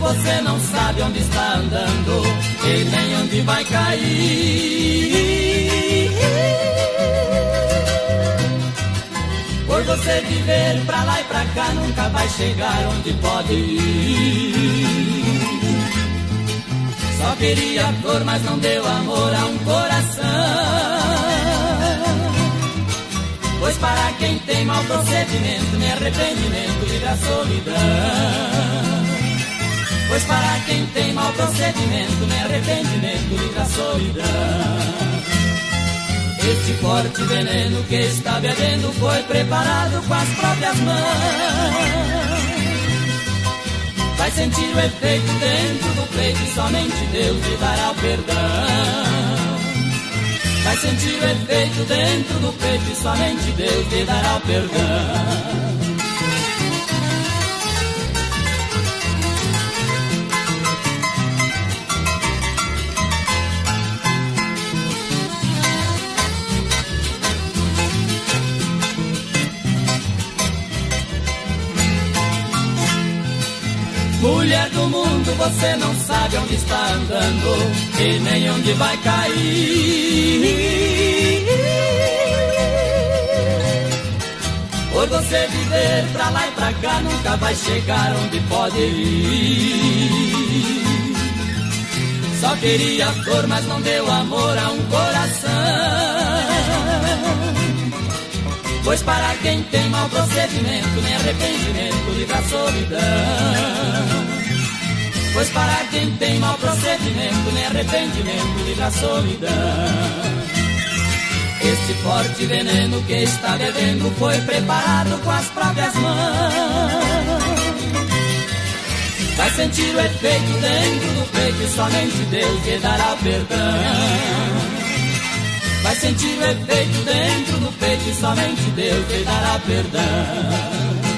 você não sabe onde está andando e nem onde vai cair. Por você viver pra lá e pra cá, nunca vai chegar onde pode ir. Só queria flor, mas não deu amor a um coração. Pois para quem tem mau procedimento, nem arrependimento livre a solidão. Pois para quem tem mau procedimento, nem arrependimento livre a solidão. Este forte veneno que está bebendo foi preparado com as próprias mãos. Vai sentir o efeito dentro do peito e somente Deus lhe dará o perdão. Vai sentir o efeito dentro do peito e somente Deus lhe dará o perdão. Mulher do mundo, você não sabe onde está andando e nem onde vai cair. Por você viver pra lá e pra cá, nunca vai chegar onde pode ir. Só queria flor, mas não deu amor a um coração. Pois para quem tem mau procedimento, nem arrependimento livre a solidão. Pois para quem tem mau procedimento, nem arrependimento livre a solidão. Este forte veneno que está bebendo foi preparado com as próprias mãos. Vai sentir o efeito dentro do peito e somente Deus lhe dará o perdão. Vai sentir o efeito dentro do peito e somente Deus lhe dará perdão.